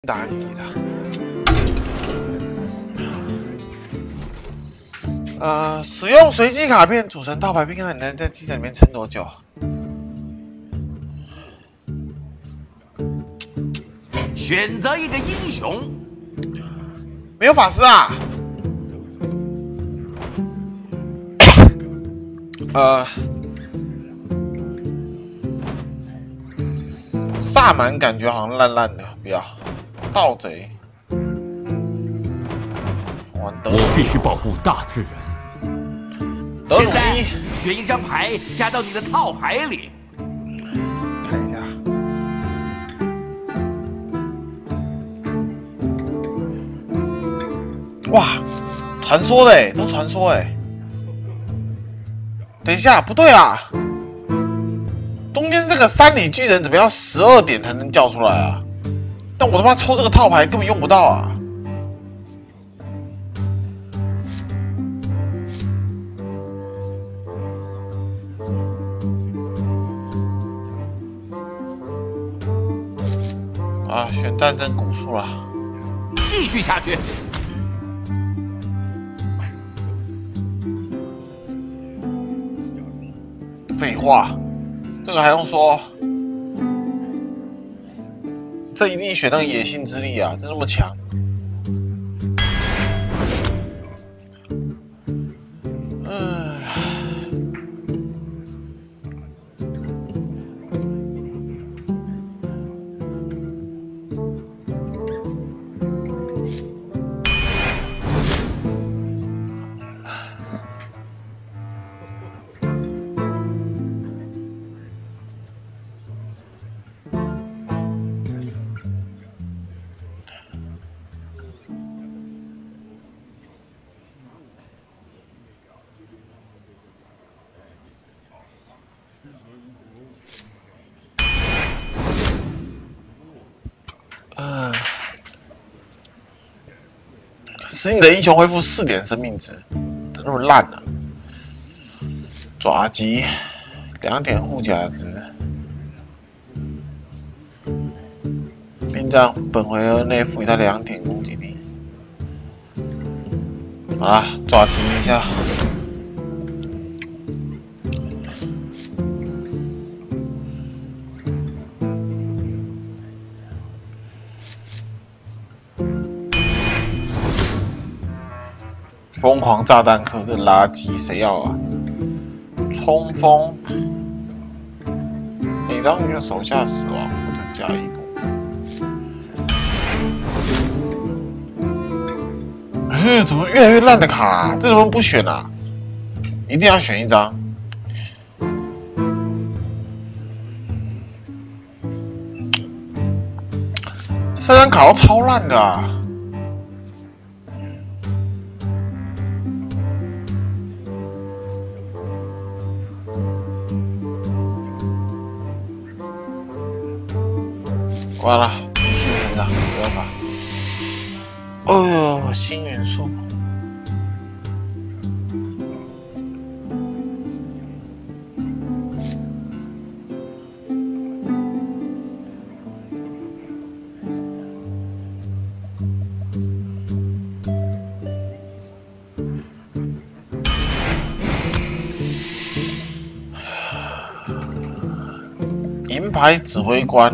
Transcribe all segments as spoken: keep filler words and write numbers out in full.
打击一下。呃，使用随机卡片组成套牌，并看你能在机场里面撑多久。 选择一个英雄。 没有法师啊。呃，萨满感觉好像烂烂的，不要。盗贼。玩德我必须保护大自然。 德鲁现在伊， 选一张牌加到你的套牌里。 看一下。哇，传说的哎，都传说哎。等一下，不对啊！中间这个山里巨人怎么要十二点才能叫出来啊？但我他妈抽这个套牌根本用不到啊！啊，选战争古树了。 继续下去。 废话，这个还用说？这一定选那个野性之力啊！这那么强。嗯。嗯，使你的英雄恢复四点生命值，怎么那么烂呢、啊？爪击两点护甲值，并让本回合内赋予他两点攻击力。好啦，爪击一下。疯狂炸弹客，这垃圾谁要啊？冲锋，每当你的手下死亡，不能加一攻。呃，怎么越来越烂的卡、啊？这怎么不选啊？一定要选一张。这三张卡都超烂的啊！完了，女性成长，没办法。哦呦，新元素。银牌指挥官。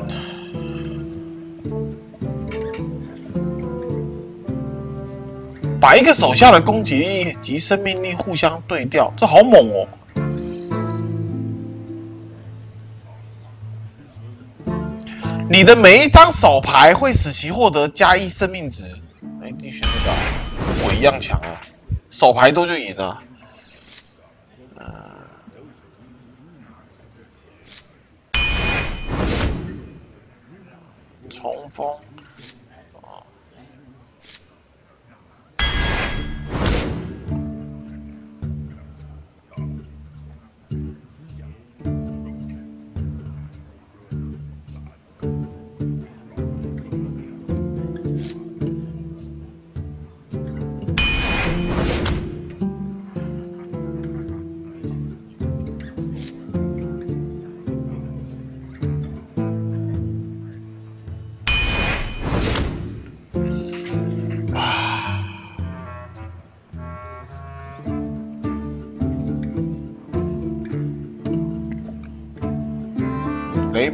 把一个手下的攻击力及生命力互相对调，这好猛哦！你的每一张手牌会使其获得加一生命值。哎，你选这个、啊，我一样强啊！手牌多就赢了。呃，冲锋。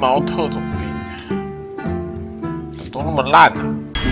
毛特种兵，都那么烂啊！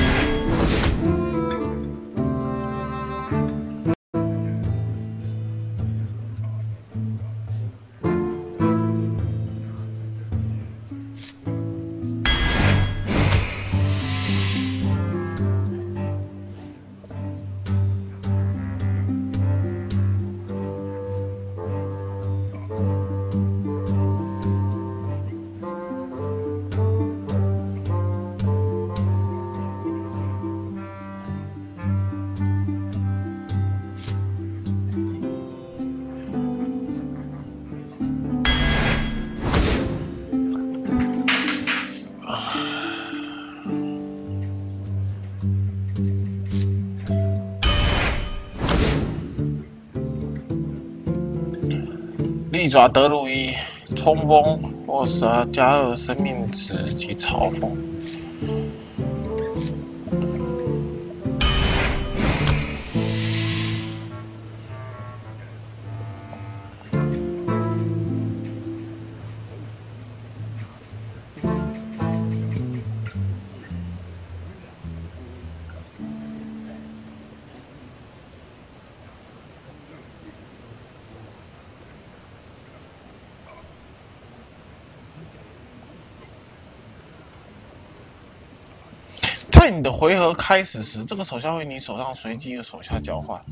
利爪德鲁伊冲锋或是加二生命值及嘲讽。在你的回合开始时，这个手下为你手上随机的手下交换，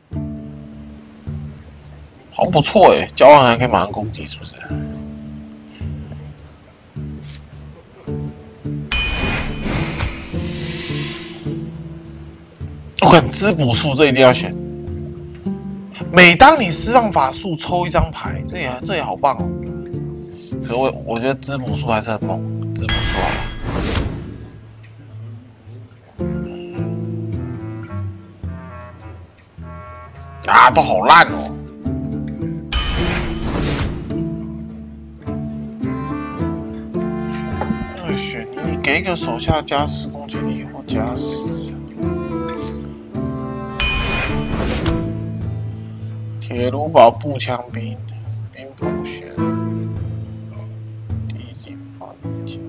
好像不错哎，交换还可以马上攻击，是不是？我看滋补术这一定要选。每当你释放法术，抽一张牌，这也这也好棒哦。可是我我觉得滋补术还是很猛，滋补术啊。啊，都好烂哦！二选一，给一个手下加十攻击力或加十。铁卢堡步枪兵，冰封旋，低级发兵枪。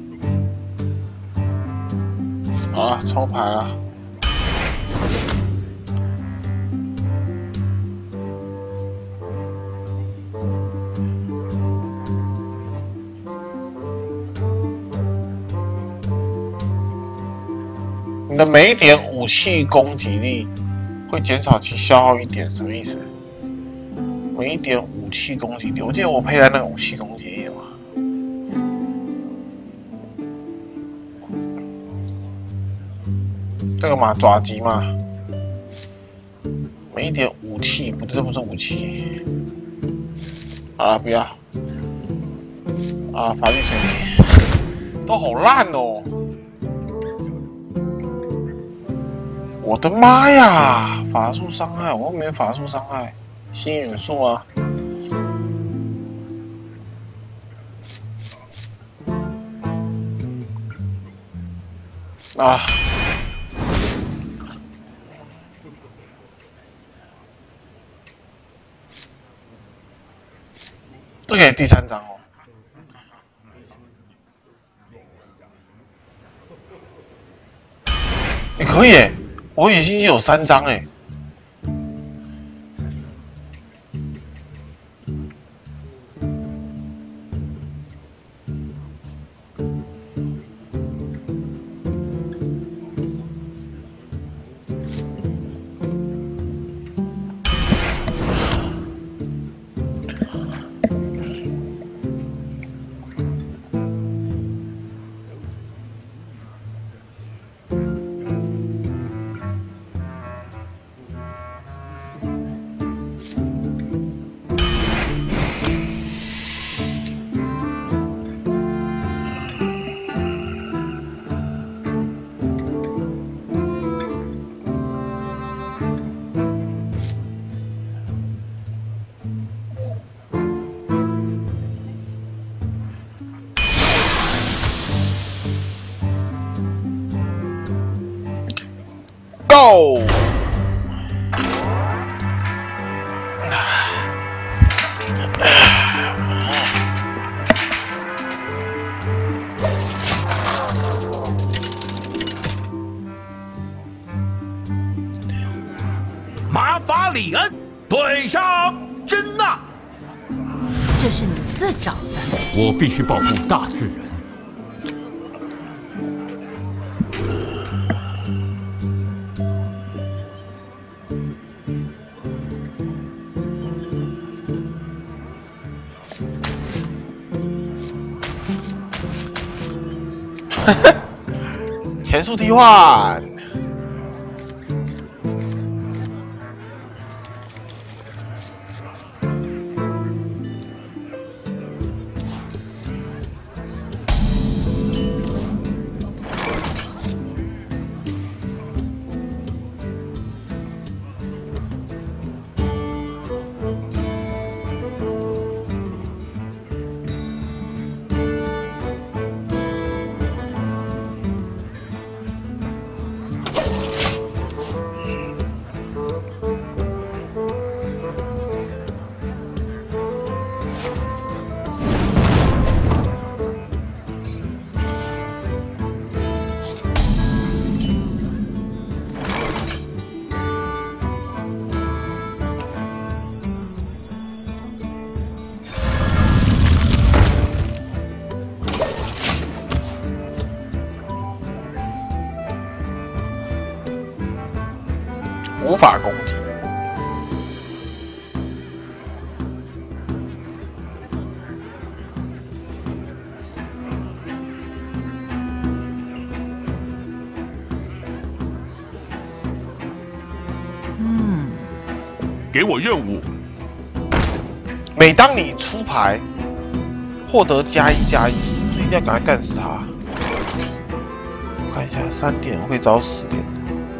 好了，抽牌了。你的每一点武器攻击力会减少其消耗一点，什么意思？每一点武器攻击力，我记得我佩戴那个武器攻击力嘛。这个嘛，爪击嘛，每一点武器，不对，这不是武器。啊，不要。啊，法律神器都好烂哦。我的妈呀！法术伤害，我又没法术伤害，新元素啊！啊！这个也第三张哦。你、欸、可以耶！我野心有三张哎。Go！ 啊马法里恩对上珍娜。 这是你自找的。 我必须保护大自然。 前速替换。无法攻击。 嗯， 给我任务。 每当你出牌，获得加一加一，一定要赶快干死他。我看一下，三点我可以找十点。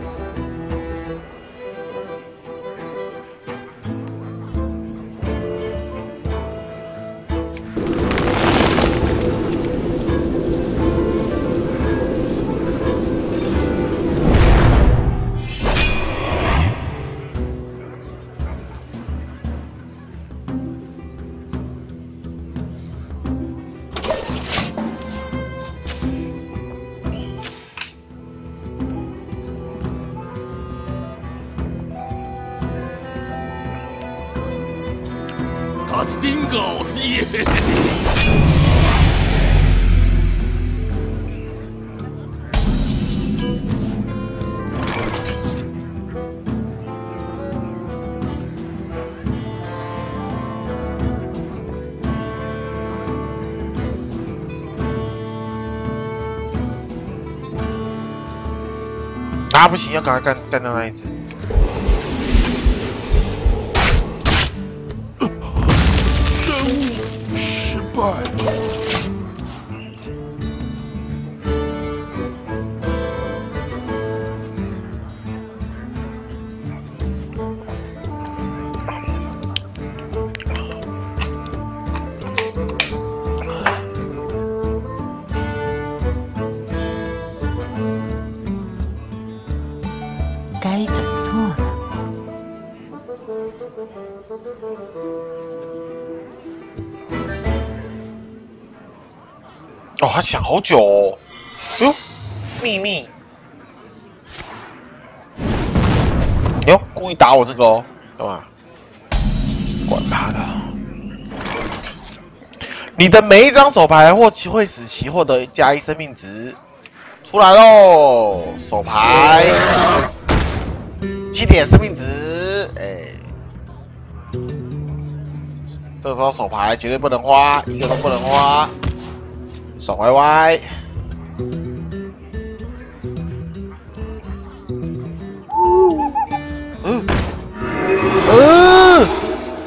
塔斯丁狗耶！ 啊，不行，要赶快干干掉那一只。 任务失败。 该怎么做呢？ 哦，他想好久哦。哟，秘密。哟，故意打我这个哦，干嘛？管他的。你的每一张手牌或其会使其获得加一生命值。出来喽，手牌。七点生命值，哎、欸，这个时候手牌绝对不能花，一个都不能花，手歪歪。嗯，嗯，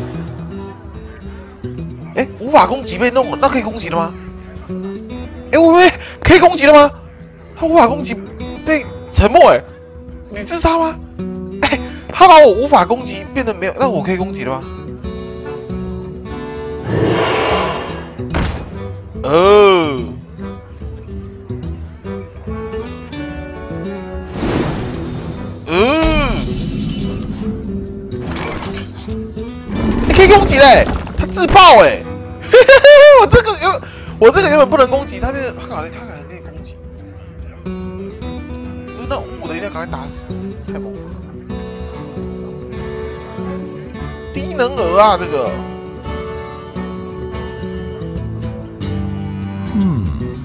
哎、欸，无法攻击被弄了，那可以攻击了吗？哎、欸，喂喂，可以攻击了吗？他无法攻击被沉默，哎、欸，你自杀吗？他把我无法攻击变得没有，那我可以攻击了吗？哦，嗯，你可以攻击嘞，他自爆哎，我这个原我这个原本不能攻击，他变他搞他搞可以攻击，那五的一定要赶快打死，太猛了。 能儿啊，这个。 嗯，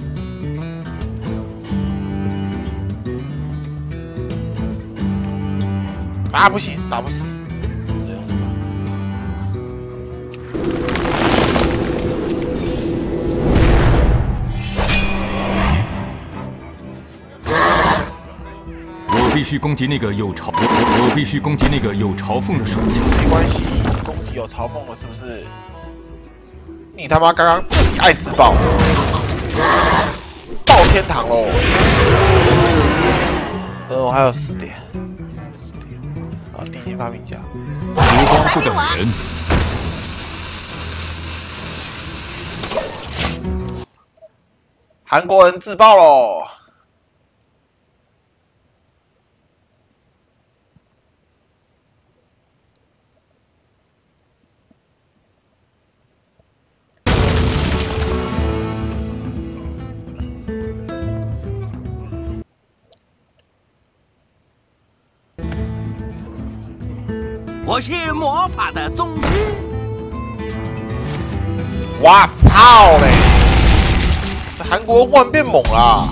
啊，不行，打不死，只用这个。 我必须攻击那个有嘲，我我必须攻击那个有嘲讽的手下。 没关系，攻击有嘲讽了是不是？你他妈刚刚自己爱自爆，到天堂喽！呃，我还有四点，四点啊，地心发明家， 时光不等人。 韩国人自爆喽！ 我是魔法的宗师。 哇操嘞！这韩国人忽然变猛了。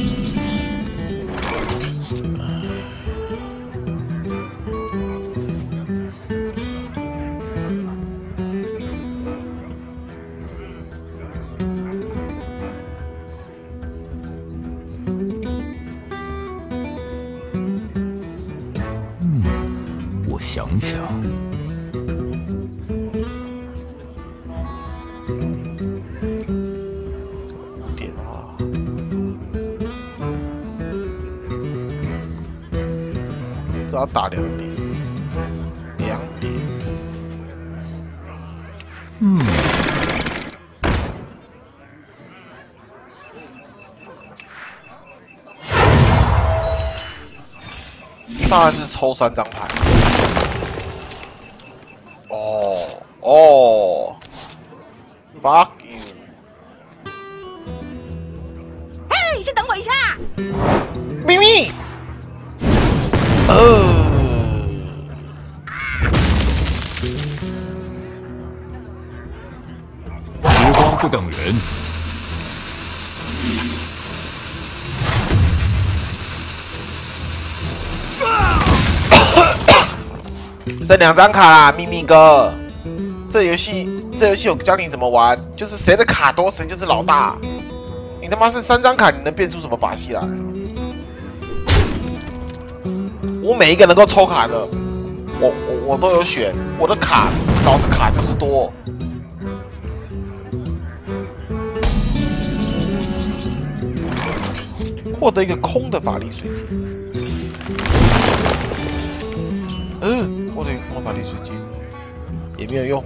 我想想， 点啊！只要打两点，两点。 嗯， 当然是抽三张牌。哦哦 ，fuck you！ 嘿，先等我一下。 秘密。呃。 时光不等人。 剩两张卡啦，秘密哥。这游戏，这游戏我教你怎么玩，就是谁的卡多，谁就是老大。你他妈是三张卡，你能变出什么把戏来？我每一个能够抽卡的，我我我都有选，我的卡老子卡就是多。获得一个空的法力水晶。嗯，获得一个空的法力水晶也没有用。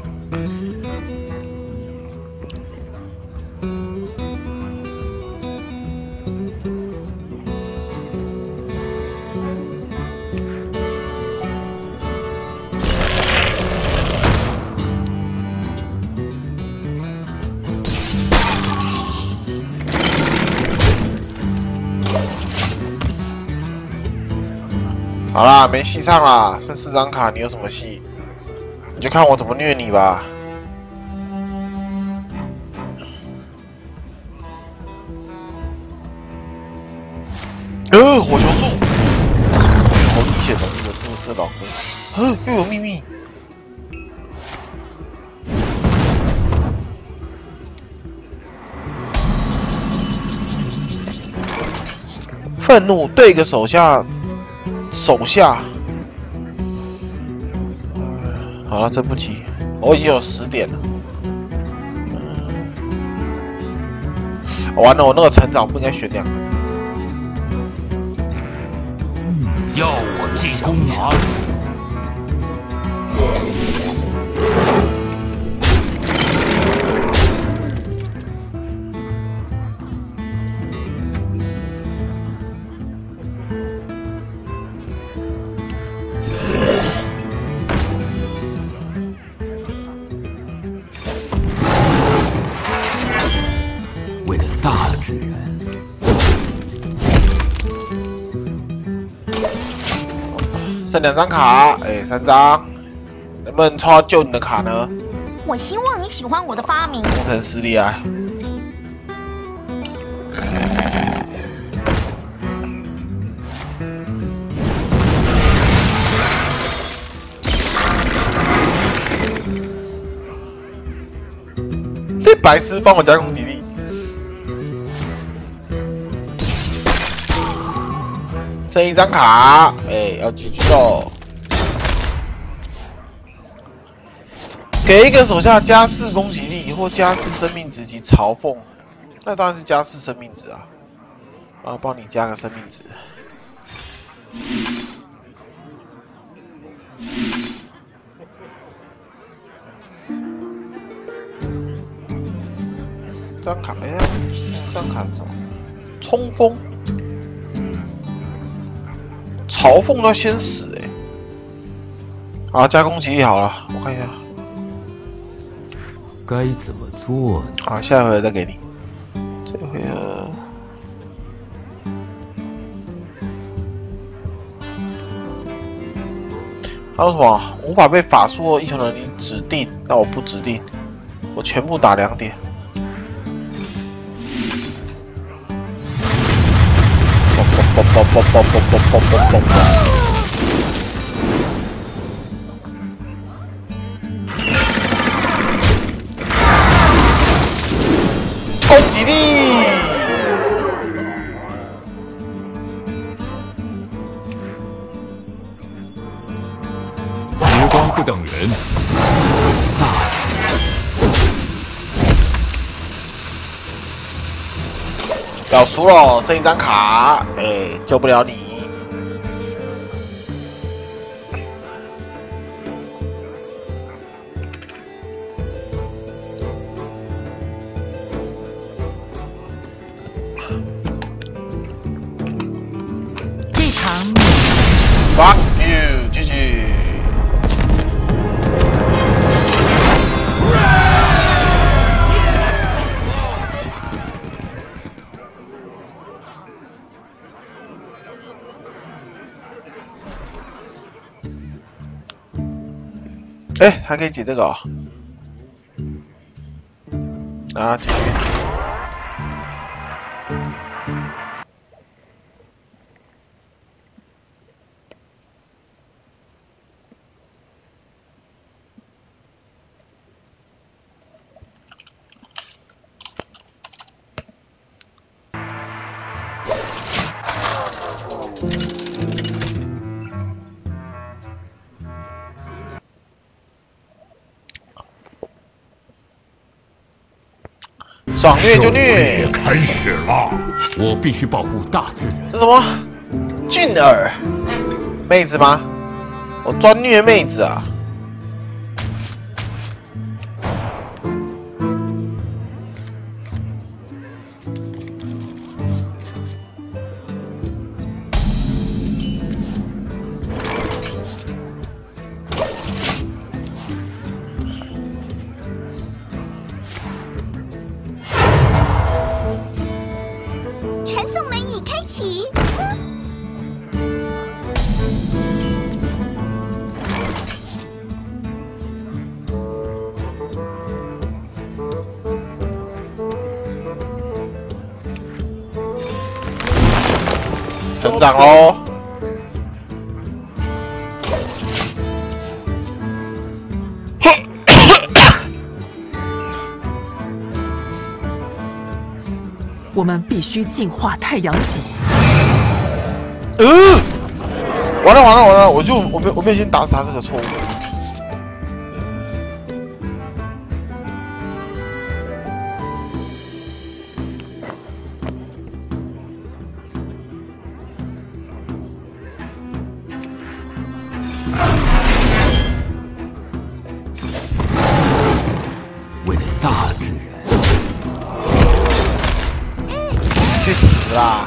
好啦，没戏唱啦，剩四张卡，你有什么戏？你就看我怎么虐你吧。呃，火球术，好危险的，这个这个这老哥，呃，又有秘密。愤怒对一个手下。手下，嗯，好了，这不急，我已经有十点了。嗯，完了，我那个成长不应该选两个。 要我进攻哪里？ 为了大自然。 剩两张卡，哎、欸，三张。 能不能抽到救你的卡呢？ 我希望你喜欢我的发明。 工程师厉害。这白痴帮我加攻击力。剩一张卡，哎、欸，要 G G 喽！给一个手下加四攻击力或加四生命值及嘲讽，那当然是加四生命值啊！啊，帮你加个生命值。这张卡，哎、欸，这张卡是什么？冲锋。嘲讽要先死哎、欸！好，加攻击力好了，我看一下。 该怎么做呢？ 好，下一回合再给你。这回合，还有什么？无法被法术或英雄能力指定，那我不指定，我全部打两点。啵啵啵啵啵啵啵啵啵啵！攻击力！ 时光不等人，大要输了，剩一张卡，哎、欸，救不了你。 这场 Fuck you， G G。哎、欸，还可以解这个哦。啊，继续。爽虐就虐， 开始了！ 我必须保护大自然。 这什么？俊儿，妹子吗？我专虐妹子啊！成长喽！ 我们必须净化太阳井。 呃，完了完了完了！我就我没我没有先打死他这个错误。 为了大自然， 去死啦！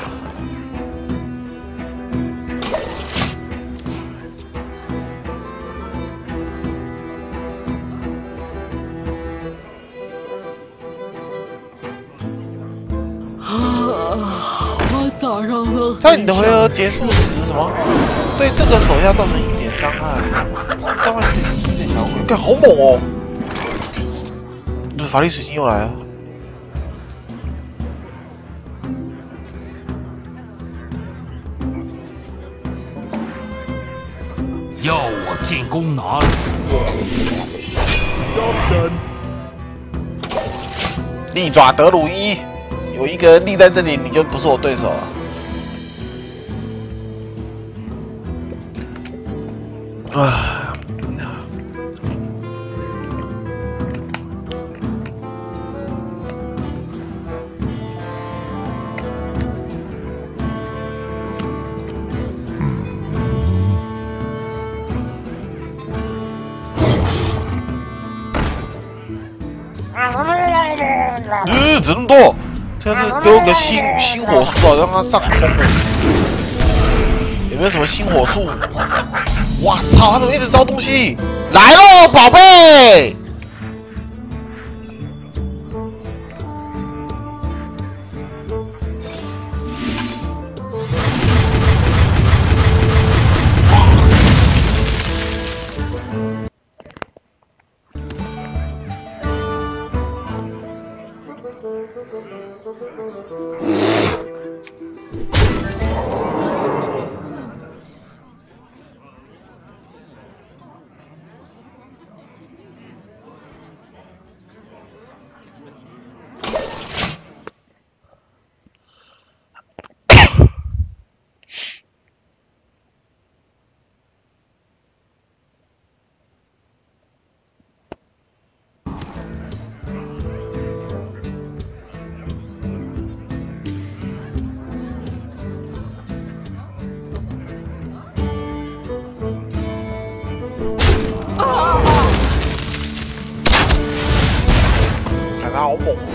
我早上都在你的回合结束时，什么对这个手下造成一点伤害，召唤一点小鬼。 干好猛哦！这法力水晶又来了。 要我进攻哪里？ 利爪德鲁伊，有一个人立在这里，你就不是我对手了。啊！ 呃，怎么那么多？这是丢个星星火术啊，让它上空了。有没有什么星火术？哇操！他怎么一直招东西？来喽，宝贝！看他好猛！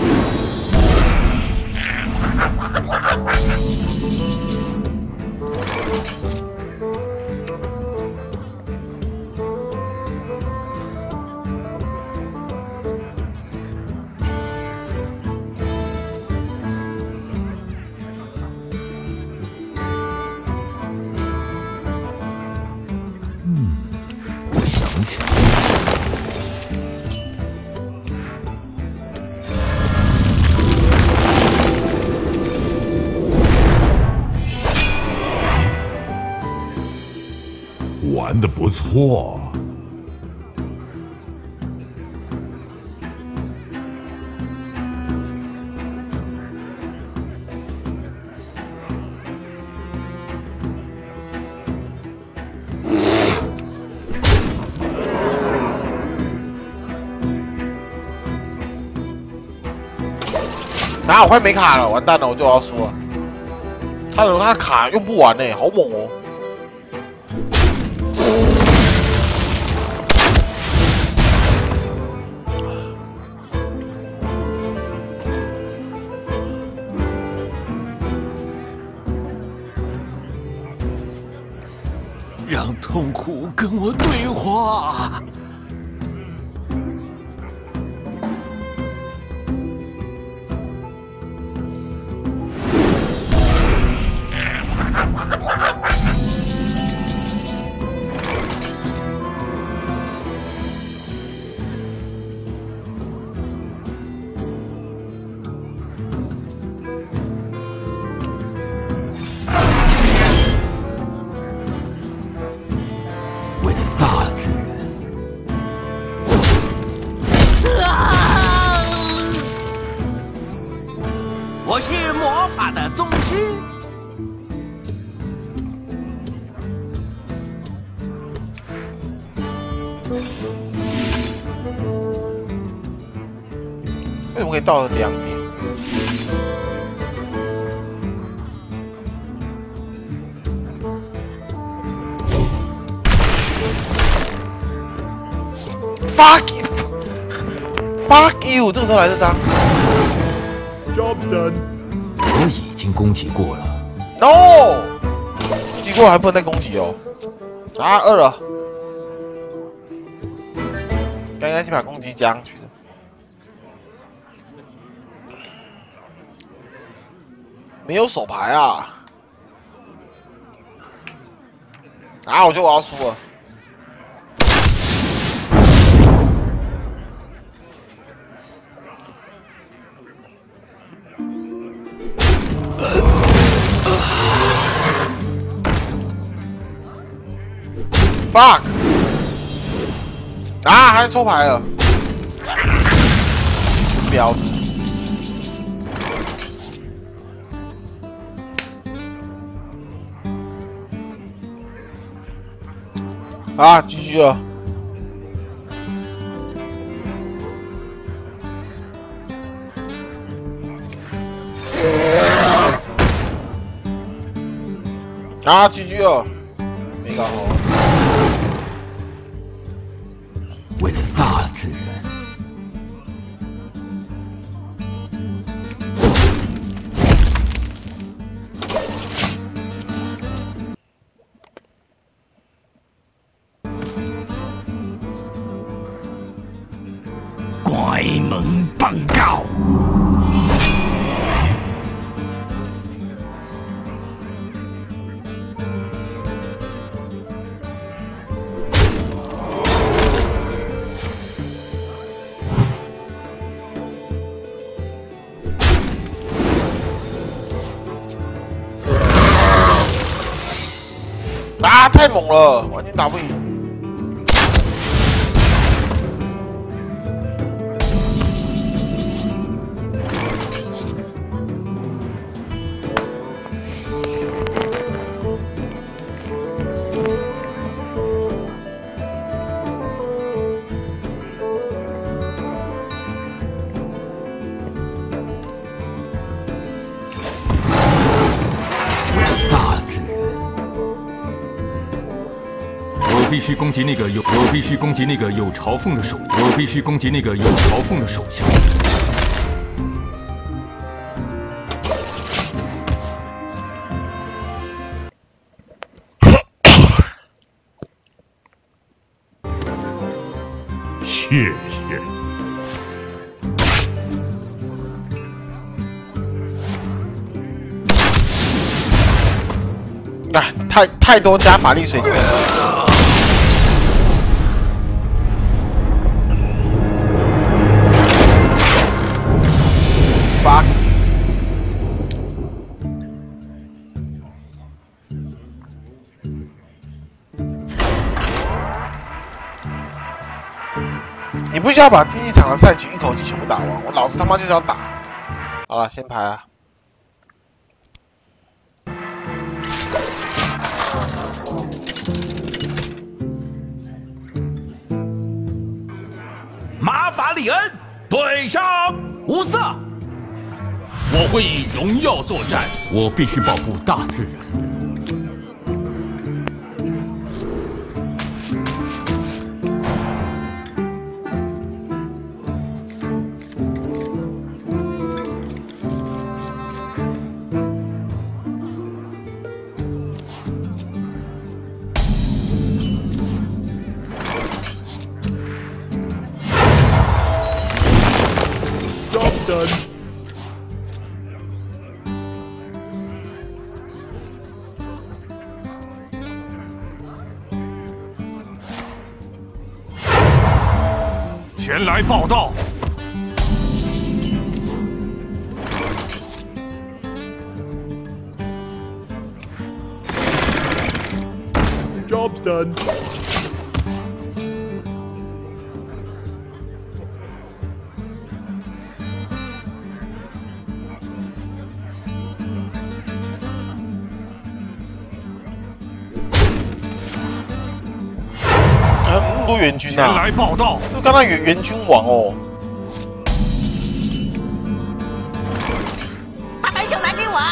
玩得不错。 啊，我快没卡了，完蛋了，我就要输了。他的他的卡用不完呢，好猛哦！ 让痛苦跟我对话。我是魔法的宗师。 为什么可以到两点？Fuck you！Fuck you！ 这个时候来这张。 Job's done。 我已经攻击过了。 No！ 攻击过还不能再攻击哦。啊，二了。刚刚先把攻击加上去的。没有手牌啊！啊，我觉得我要输了。 fuck！ 啊，还抽牌了，婊子！啊 ，G G 了。啊 ，G G 了，没搞好。 为了大自然。 怪门报告。 啊，太猛了，完全打不赢。 我必须攻击那个有，我必须攻击那个有嘲讽的手，我必须攻击那个有嘲讽的手下。 谢谢。 啊，太太多加法力水晶了。 fuck！ 你不需要把竞技场的赛局一口气全部打完，我老子他妈就是要打。好了，先排啊。 马法里恩对上无色。 我会以荣耀作战，我必须保护大自然。 Job done. 前来报道。 Job's done. 还有那么多援军啊！ 前来报道。 就刚刚援援军王哦。 把白酒拿给我。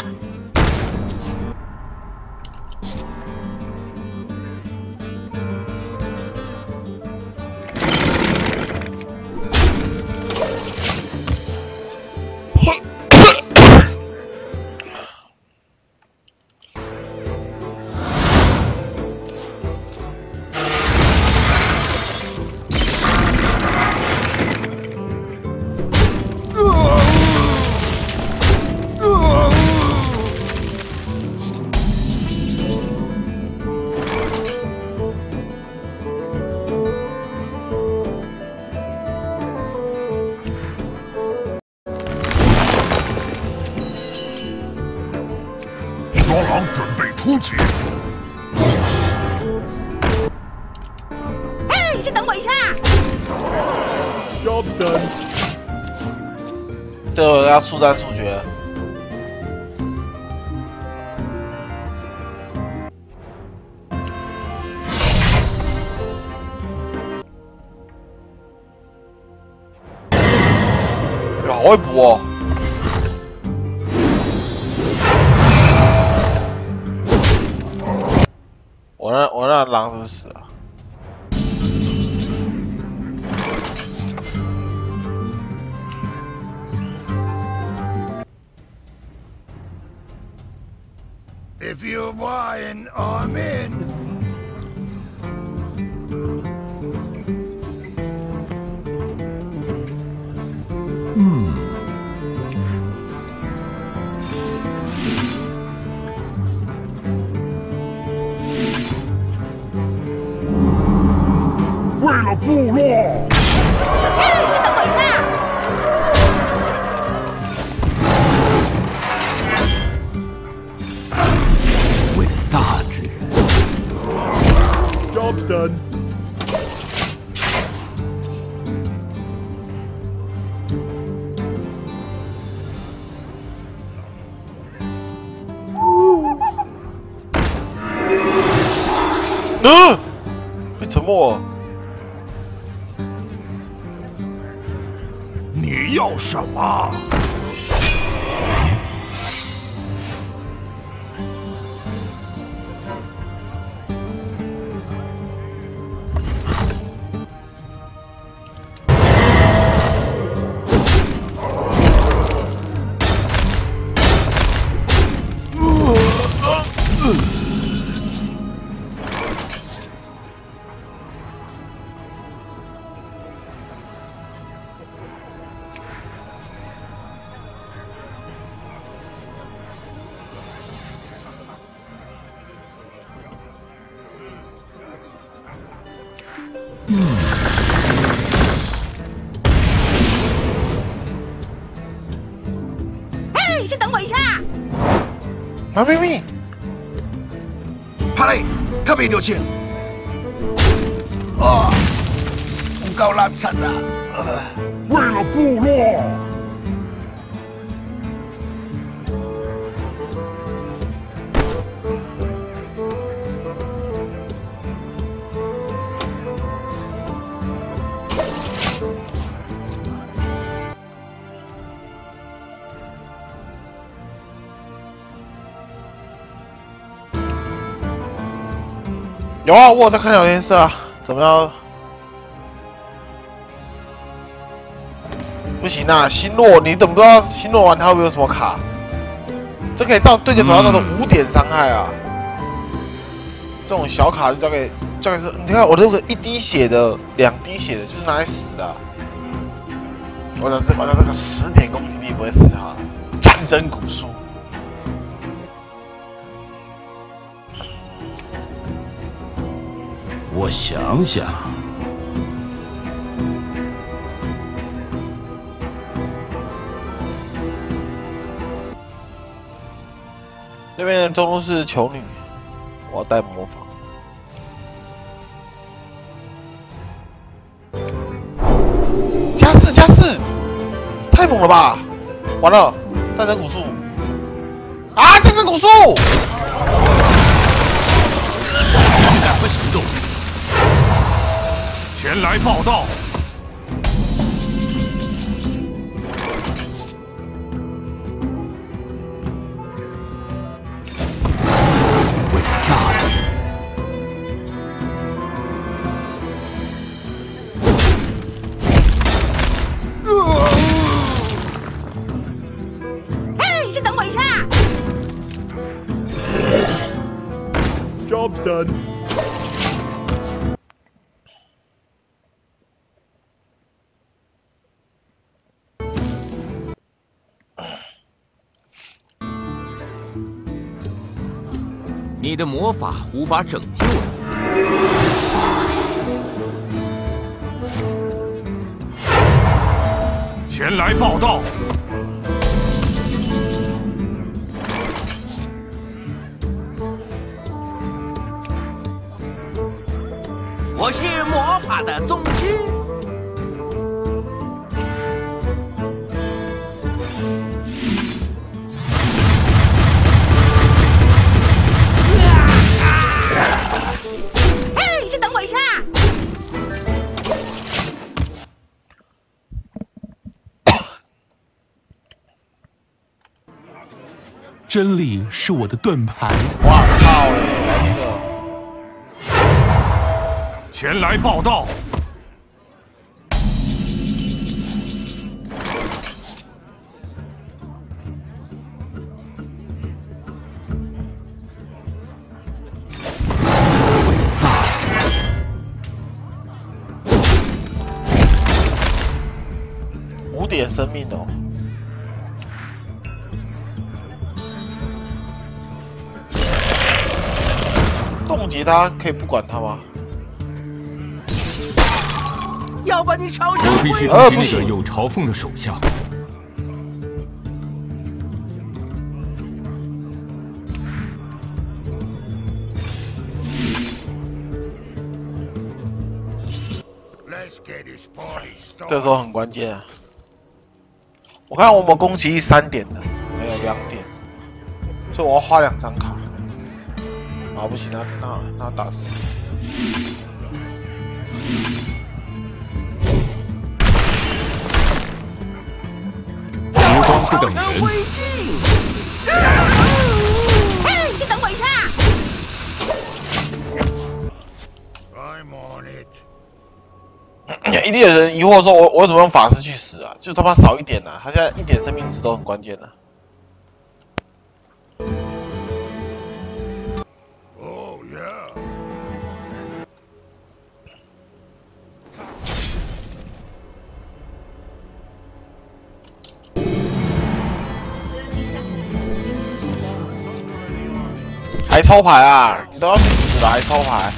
双狼准备出击。 先等我一下。 Job's done. 对，我要速战速决。好会补哦！我那我那狼是不是死了？ If you're buying, I'm in. 为了部落， 嘿，先等我一下。 为了大自然。 Job's done. 嗯，被沉默。 你要什么？ 嘿，先等我一下。 马咪咪， 拍嚟，吸氣條錢。啊，唔夠垃圾啊！ 为了部落， 有啊，我有在看聊天室啊，怎么样？不行啊，星落，你怎么不知道星落完它会不会有什么卡？这可以造对个手上造成五点伤害啊！这种小卡就交给交给是，你看我这个一滴血的、两滴血的，就是拿来死的、啊。我想这我想这个十点攻击力不会死哈，战争古书。 我想想， 那边的中路是囚女，我要带魔法。加四加四，太猛了吧！完了，战争古树啊，战争古树！ 赶快行动！前来报道！为了大人。 嘿，先等我一下。 Job's done. 你的魔法无法拯救你。前来报道！ 我是魔法的宗师。 嘿，先等我一下。 真理是我的盾牌。 哇靠嘞，来一个！ 前来报道。 五点生命哦。冻结他可以不管他吗？ 要把你炒成我必须呃攻击那个有嘲讽的手下。 这时候很关键啊！我看我们攻击三点的，没有两点，所以我要花两张卡。啊，不行，那那那打死。 时光不等人。 嘿，先等我一下。 一定有人疑惑说我，我怎么用法师去死啊？就他妈少一点啊！他现在一点生命值都很关键了。 Oh yeah。 还抽牌啊！你都要去死了，还抽牌！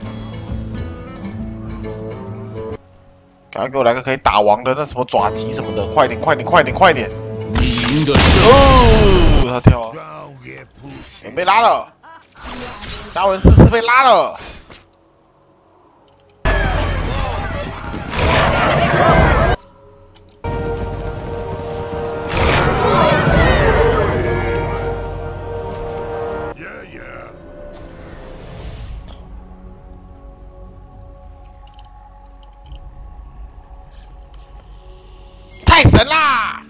赶快给我来个可以打王的那什么爪击什么的，快点快点快点快点！ 你赢的哦，他跳了，也被拉了，达文斯斯被拉了。太神啦！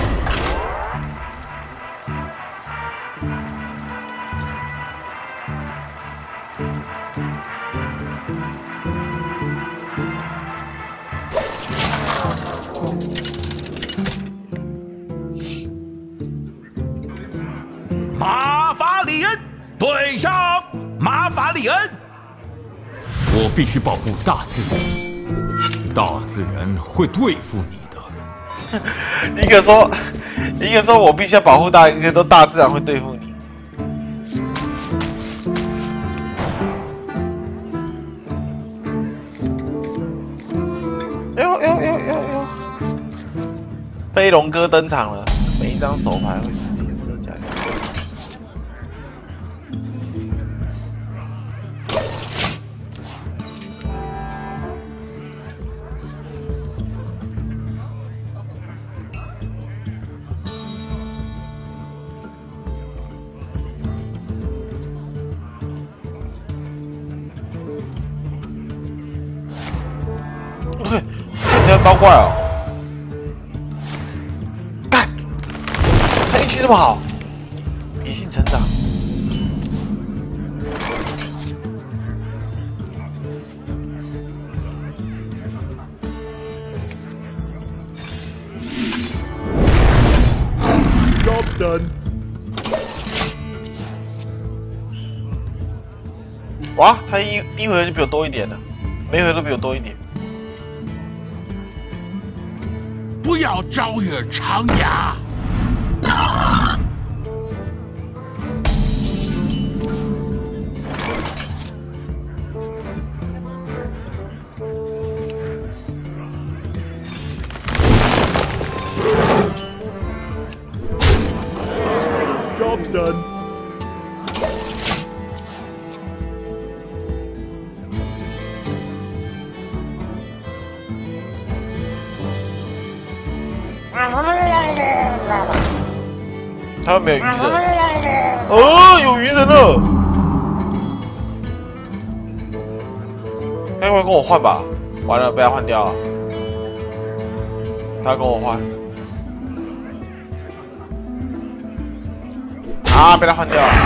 马法里恩对上马法里恩。 我必须保护大自然，大自然会对付你的。 一个说，一个说我必须要保护大，一个说大自然会对付你。哎呦哎呦哎呦哎呦哎呦！飞龙哥登场了，每一张手牌会自己不能加。对，你要招怪哦！干，他运气这么好，野性成长。 Job done。 哇，他一一回合就比我多一点了，每回都比我多一点。 不要招惹长牙。 Job's done。 他们没有鱼人。哦，有鱼人了！该不会跟我换吧？完了，被他换掉了。他跟我换。啊，被他换掉了。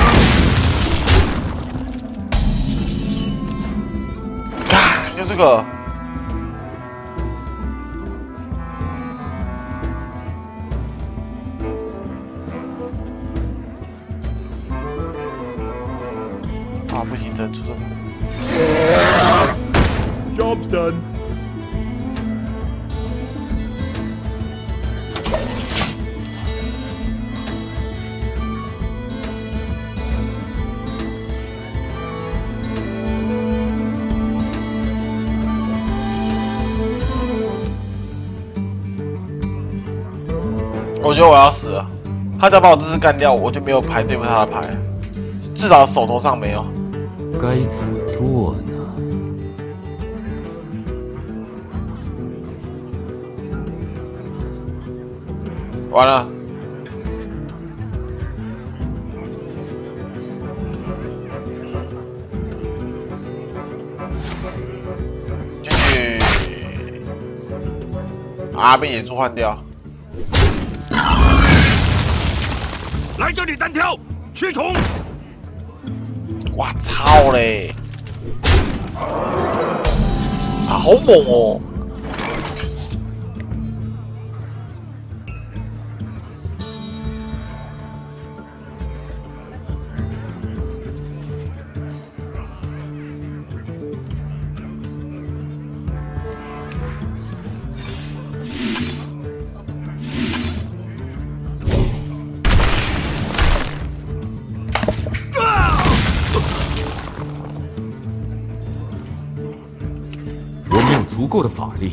看，就这个。 啊，不行，真出这 Job's done. 我觉得我要死了，他只要把我这次干掉，我就没有牌对付他的牌，至少手头上没有。 该怎么做呢？ 完了，进去，啊，被野猪换掉。 来这里单挑，驱虫！ 我操嘞！啊，好猛哦！ 足够的法力，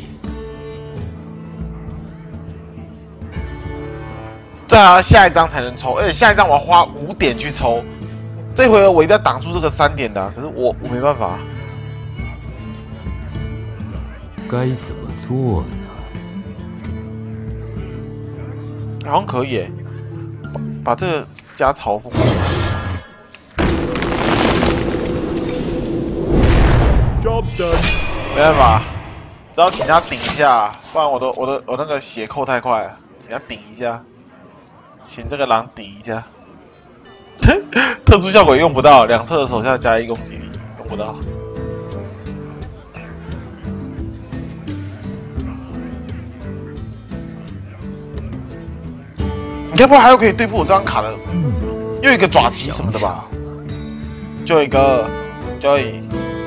再要下一张才能抽，而且下一张我要花五点去抽。这回我一定要挡住这个三点的、啊，可是我我没办法。 该怎么做呢？ 好像可以耶，把把这个加嘲讽。 Job's done. 没办法，只要请他顶一下，不然我的我的我那个血扣太快了，请他顶一下，请这个狼顶一下。特殊效果用不到，两侧的手下加一攻击力用不到。你该不会还有可以对付我这张卡的？又一个爪击什么的吧？就一个 ，Joy。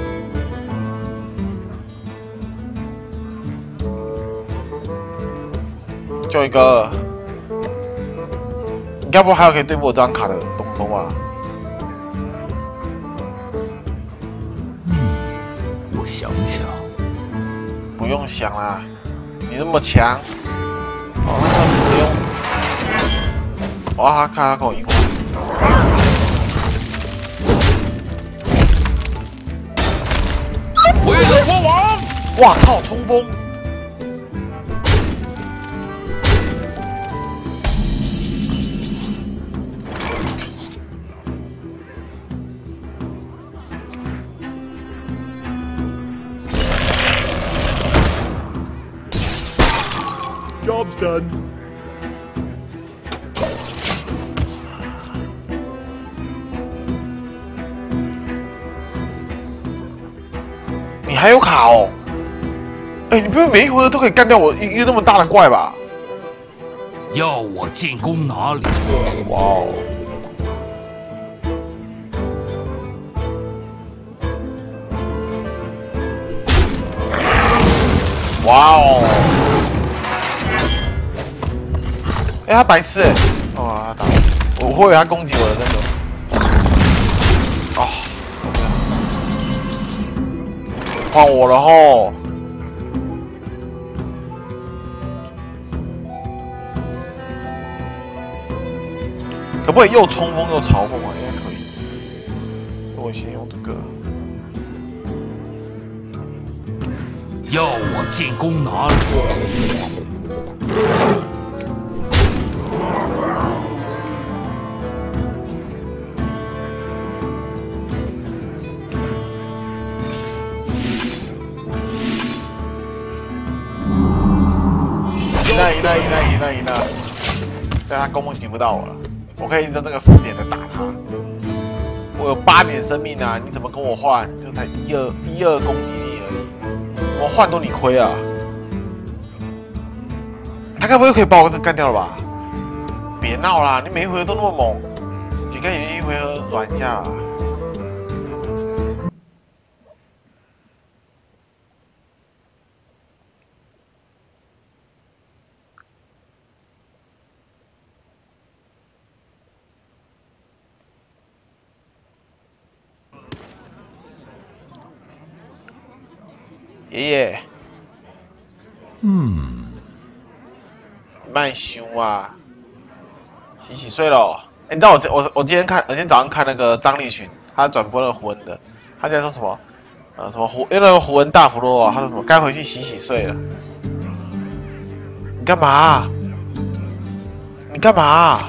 就一个，你该不会还有可以对付我这张卡的东东吧？ 嗯，我想想， 不用想啦，你那么强，哦，那只是用，我要他看他跟我赢回了国王！ 哇操，冲锋！ Job's done. 你还有卡哦？哎、欸，你不会每一回合都可以干掉我一个那么大的怪吧？ 要我进攻哪里？ 哇哦！哇哦！哎、欸，他白痴哎、欸！哦，他打我，我会以为他攻击我的那个。哦，换我了吼！可不可以又冲锋又嘲讽啊？应该可以。我先用这个。 要我进攻哪里？ 赢了，赢了，赢了，赢了！但他攻击不到我了，我可以用这个四点的打他。我有八点生命啊，你怎么跟我换？就才一二一二攻击力而已，怎么换都你亏啊！他该不会可以把我这干掉了吧？别闹啦，你每一回合都那么猛，你该有一回合软一下啦。爷爷， 嗯， 慢凶啊！洗洗睡喽。哎、欸，你知道我我我今天看，我今天早上看那个张立群，他转播那个胡文的，他在说什么？呃，什么胡？因为那个胡文大福罗啊，他说什么？该回去洗洗睡了。你干嘛、啊？你干嘛、啊？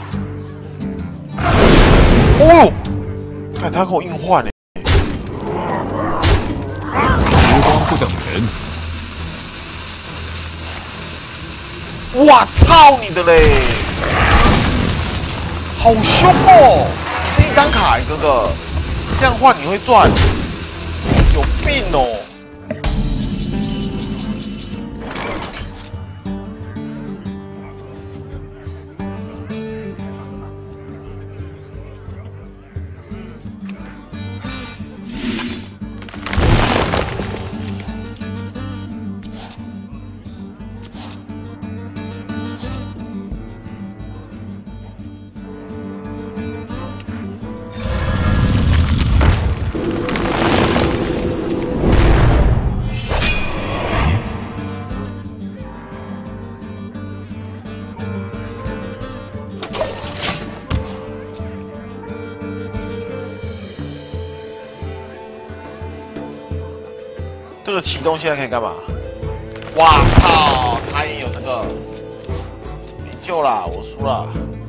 哦呦！看他跟我硬换呢、欸。 时光不等人。 哇操你的嘞！好凶哦！你是一张卡，哥哥，这样换你会赚？有病哦！这个启动现在可以干嘛？哇操！他也有这个，没救啦，我输了。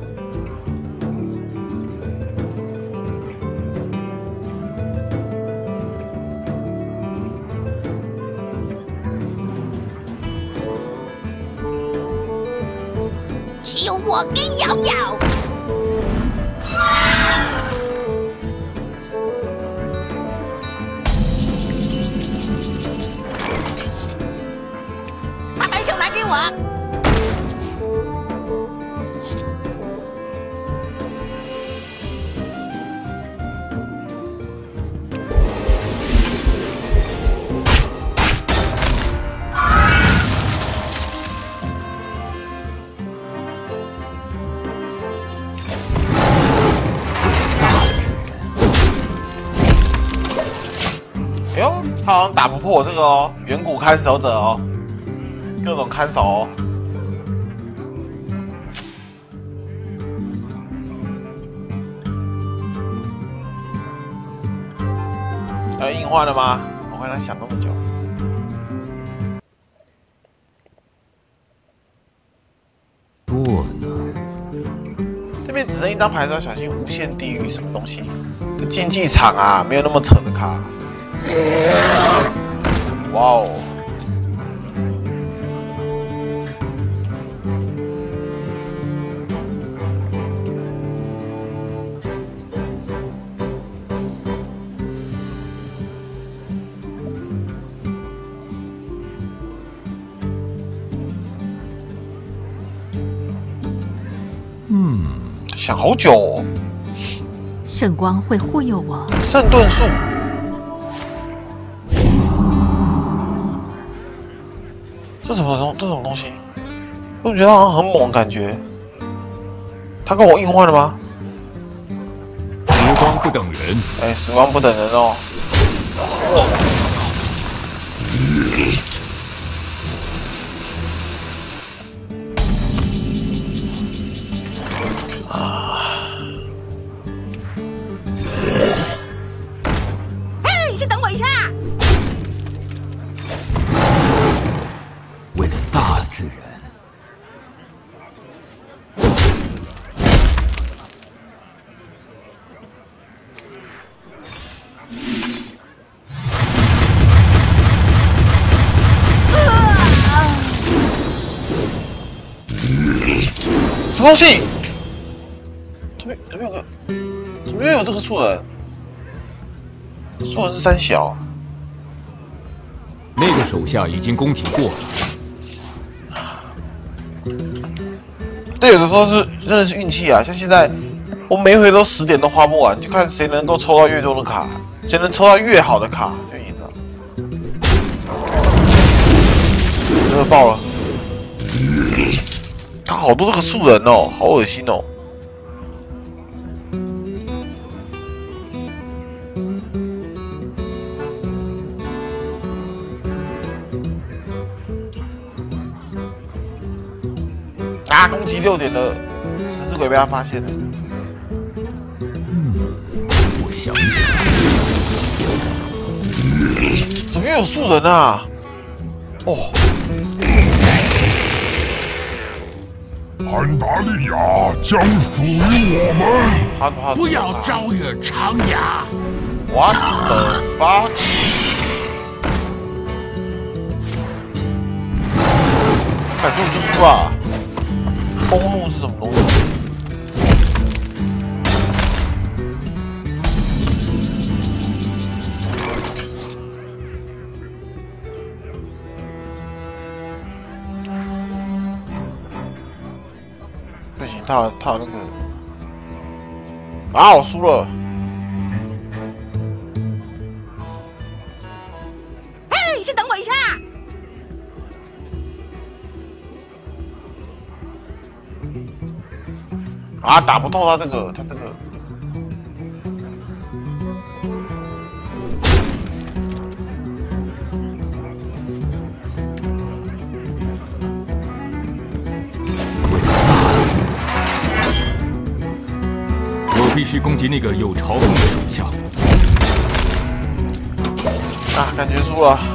只有我跟瑶瑶。把白球拿给我。 哎呦，他好像打不破我这个哦，远古看守者哦，各种看守哦。要硬换了吗？我看他想那么久。 做呢？ 这边只剩一张牌，要小心无限地狱什么东西？这竞技场啊，没有那么扯的卡。哇哦！ 嗯， 想好久哦。 圣光会忽悠我。 圣盾术。这什么东这种东西？我觉得好像很猛，感觉。他跟我硬换了吗？ 时光不等人。 哎、欸，时光不等人哦。啊！ 嘿，先等我一下。 为了大自然。 么东西？怎么怎么有个？怎么又有这个树人？树人是三小。 那个手下已经攻击过了。 这有的时候是真的是运气啊，像现在我每回都十点都花不完，就看谁能够抽到越多的卡，谁能抽到越好的卡就赢了。这个爆了！他好多这个树人哦，好恶心哦。啊！攻击六点的食尸鬼被他发现了。 嗯，我想想， 怎么又有树人啊？哦， 安达利亚将属于我们。 他他不要招惹长牙。 What the fuck？ 感觉我就输啊！风怒是什么东西？不行，他有他有那个啊，我输了。 嘿，先等我一下。 啊，打不透他这个，他这个。 我必须攻击那个有嘲讽的手下。 啊，感觉输了。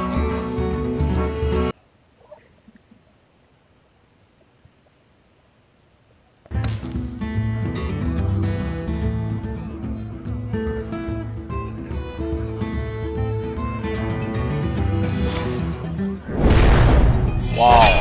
哇哦！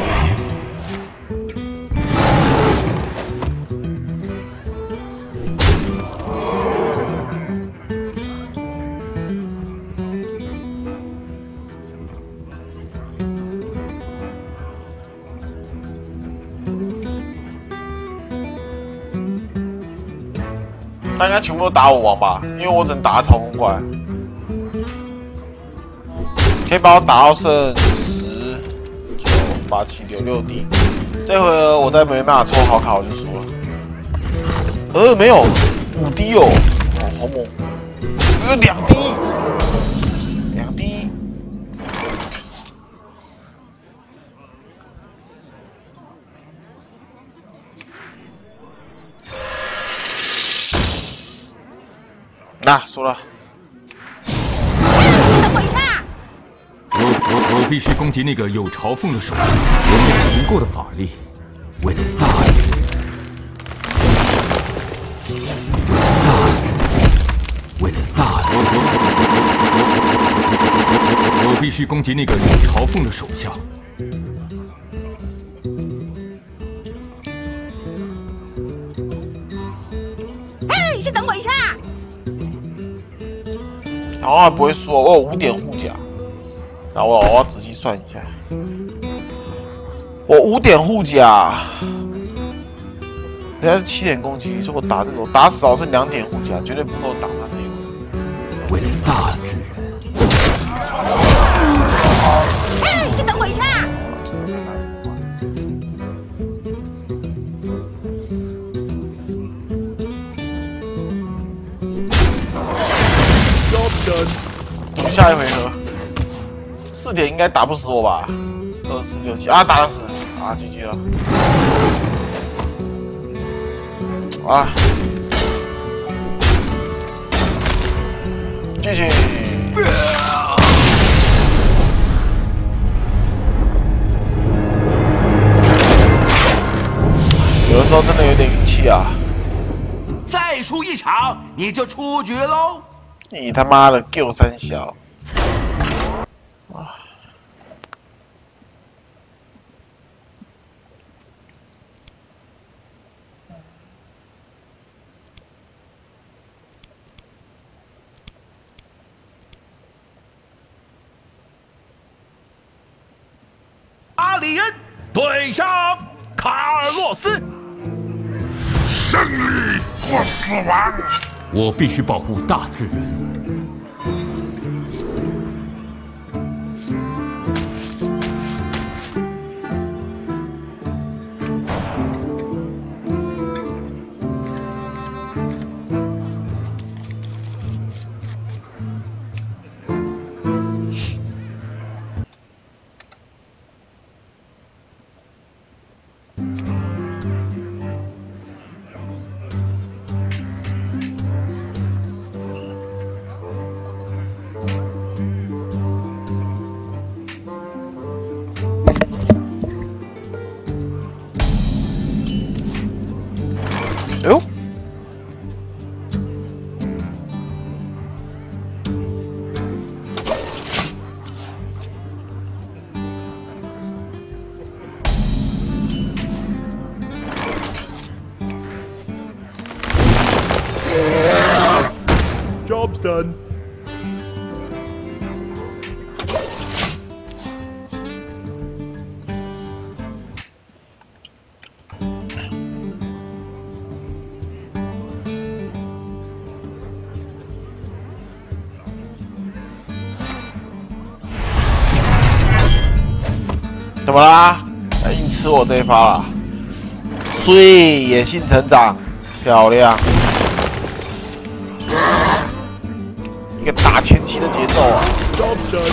他应该全部都打我王吧，因为我只能打超攻怪，可以把我打到剩十、九、八、七、六六滴。这回我再没办法抽好卡，我就输了。呃，没有，五滴哦，哦，好猛！呃，两滴，两滴。那、啊、输了。 等我一下。 我我我必须攻击那个有嘲讽的手下。我没有赢过的法力，为了大局。为了大局。我必须攻击那个有嘲讽的手下。 嘿，先等我一下。 好像不会输，我有五点护甲。那我我要仔细算一下，我五点护甲，人家是七点攻击，所以我打这个，我打死我剩两点护甲，绝对不够挡他这个。 为了大自然。 嘿，先等我一下。 读下一回合，四点应该打不死我吧？二四六七啊，打得死啊 ，G G 了啊，继续。有的时候真的有点运气啊。 再输一场，你就出局喽。 你他妈的给我三小！ 里恩对上卡尔洛斯。 胜利或死亡。 我必须保护大自然。 哎呦！ Job's done. .怎么啦？要硬吃我这一发啦！所以野性成长，漂亮，一个打前期的节奏啊！ Job's done.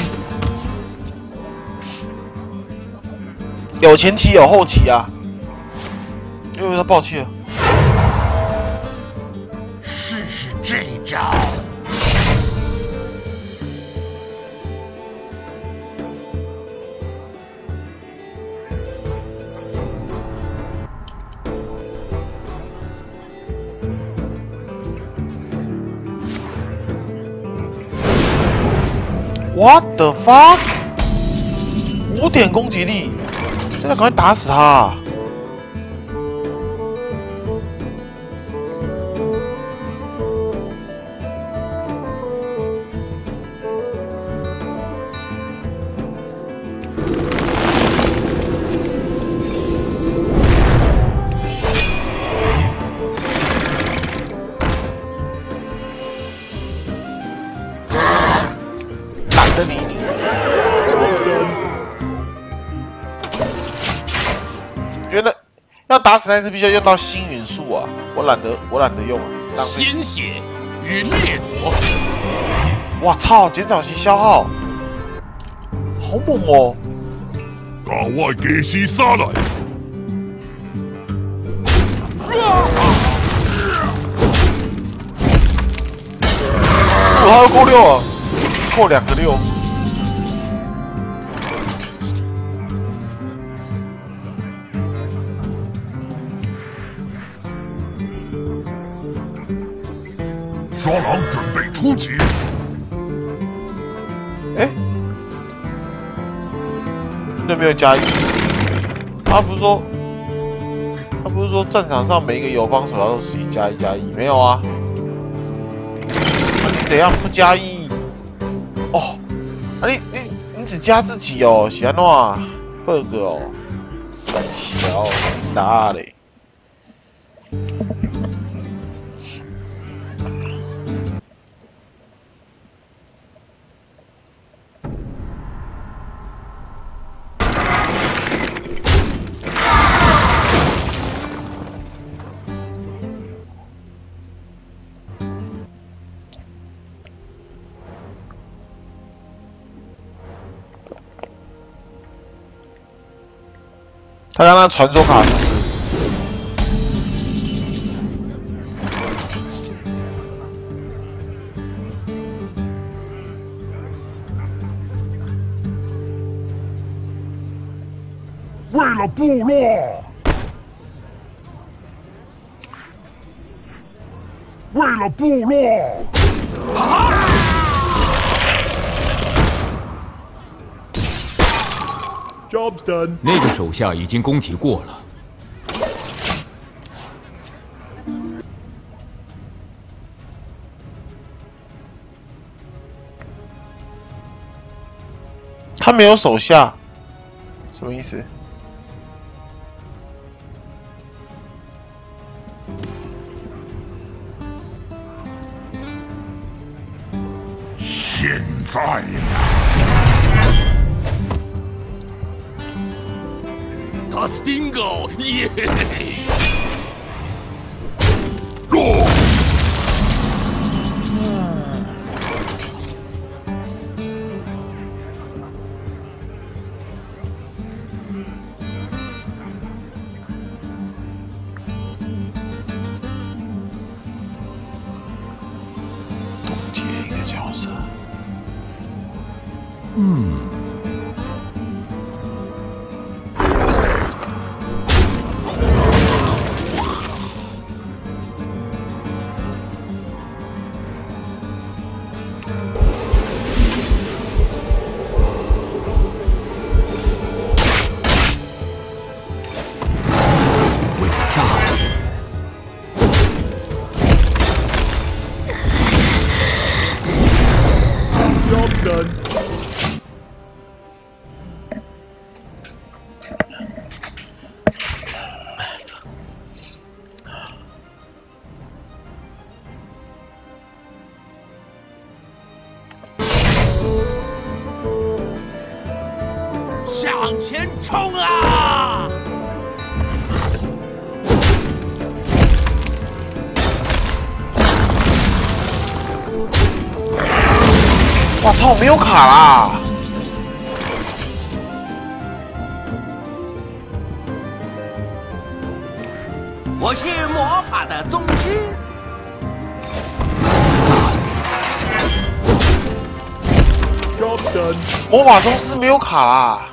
有前期有后期啊！因为他爆气了。 试试这一招。 What the fuck？ 五点攻击力，现在赶快打死他、啊！懒得理你。 觉得要打死那只必须要用到星陨术啊！我懒得，我懒得用，浪费。 鲜血与烈火， 哇操！减少其消耗，好猛哦！ 教我技师杀来！ 我还要扣六啊，扣两个六。 双狼准备出击！ 哎，那没有加一？他不是说，他不是说战场上每一个友方手下都是一加一加一？没有啊？那你怎样不加一？哦，啊你你你只加自己哦，喜安诺 bug 哦，三小打嘞。 他刚刚传说卡是不是？ 为了部落，为了部落。 Job's done. 那个手下已经攻击过了。 他没有手下， 什么意思？ 现在呢？ 卡斯汀狗，耶！ 哦接一个角色。 嗯。 Job done. 向前冲啊！ 我操，没有卡啦！ 我是魔法的宗师。 Job done. 魔法宗师没有卡啦！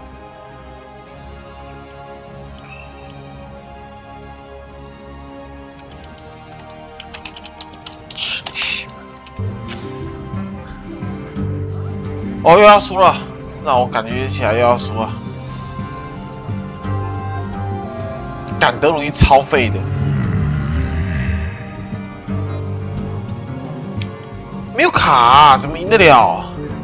哦，又要输了，那我感觉起来又要输了。干德鲁伊超废的，没有卡、啊，怎么赢得了？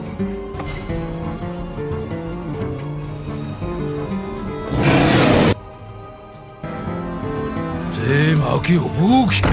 这毛叫武器。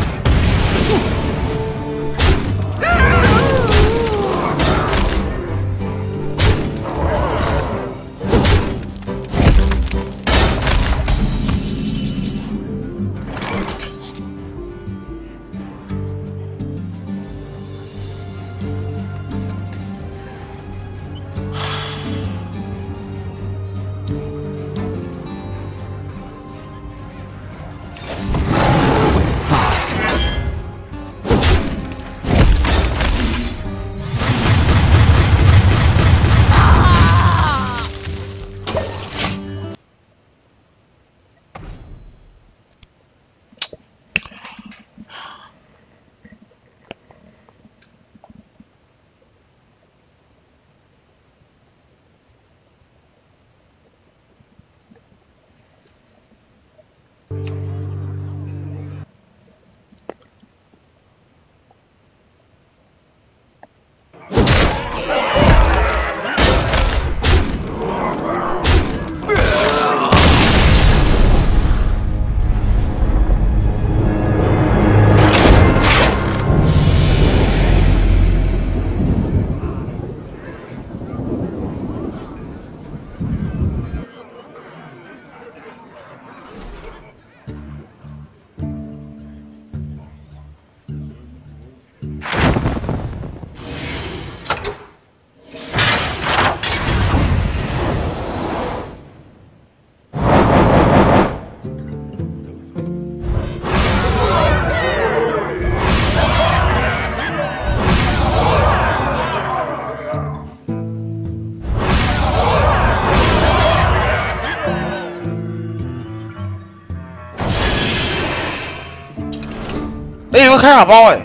哎、欸，有个开卡包哎、欸！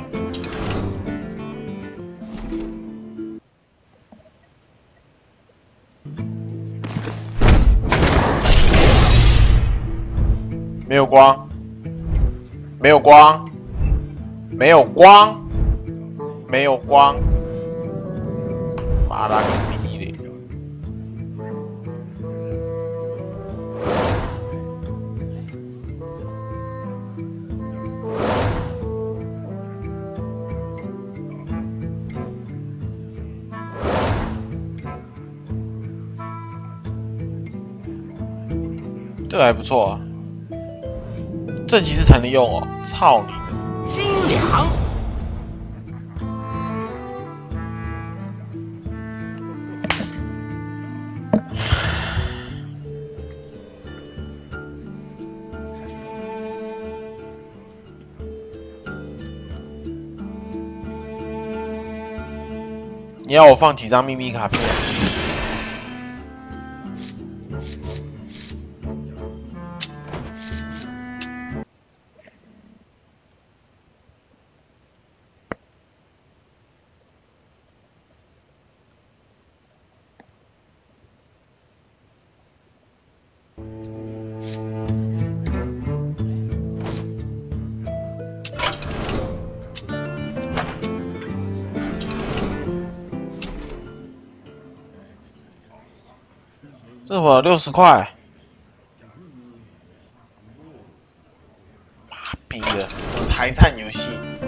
没有光，没有光，没有光，没有光，妈的个逼嘞！ 这个还不错啊。正骑士才能用哦，操你的！ 心凉。 你要我放几张秘密卡片？这会六十块，妈逼的，死台战游戏。